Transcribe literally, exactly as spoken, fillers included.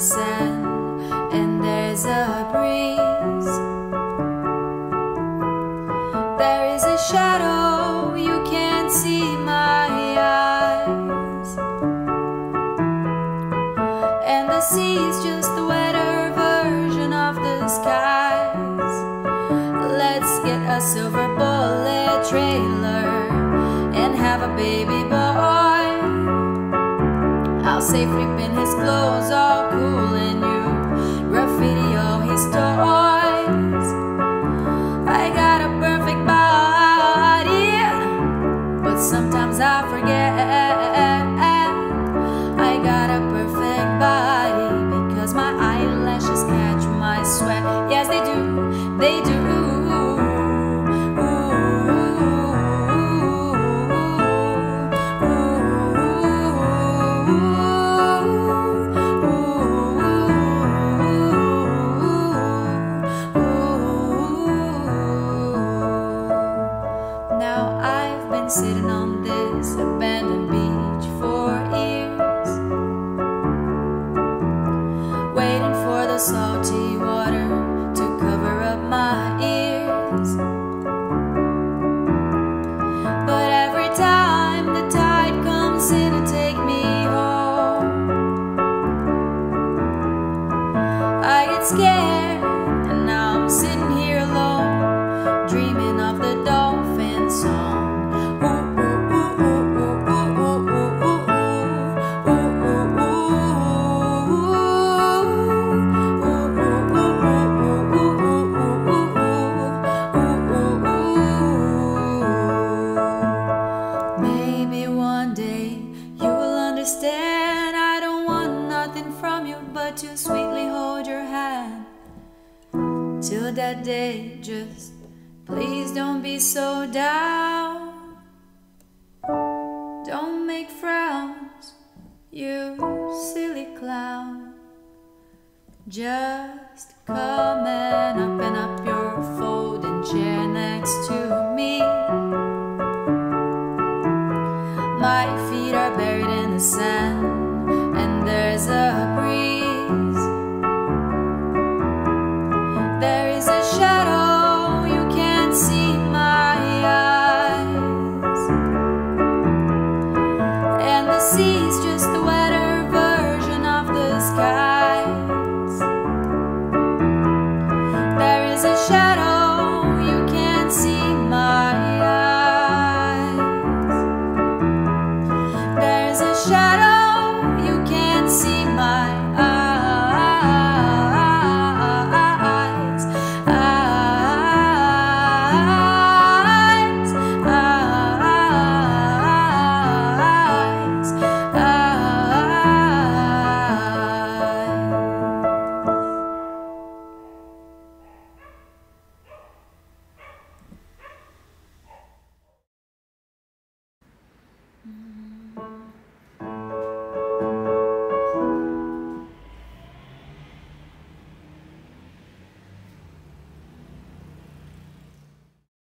sand and there's a breeze. There is a shadow, you can't see my eyes, and the sea is just a wetter version of the skies. Let's get a silver bullet trailer and have a baby boy. I'll safely pin his clothes all cool and you graffiti all his toys. I got a perfect body, but sometimes I forget I got a perfect body, because my eyelashes catch my sweat. Yes, they do, they do. Now I've been sitting on this abandoned beach for years, waiting for the salty water to cover up my ears. But every time the tide comes in to take me home, I get scared, and now I'm sitting here alone, dreaming of the dolphin song. Maybe one day you will understand. I don't want nothing from you but to sweetly hold your hand. Till that day, just please don't be so down. Don't make frowns, you silly clown. Just come and open up your folding chair next to